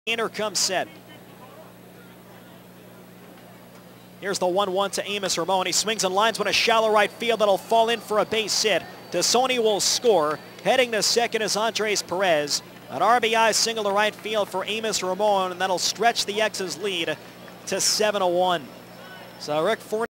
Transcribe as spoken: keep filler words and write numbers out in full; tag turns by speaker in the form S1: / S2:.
S1: Here comes set. Here's the one one to Amos Ramon. He swings and lines one a shallow right field that'll fall in for a base hit. Tassoni will score. Heading to second is Andres Perez. An R B I single to right field for Amos Ramon, and that'll stretch the X's lead to seven to one. So Rick Fournier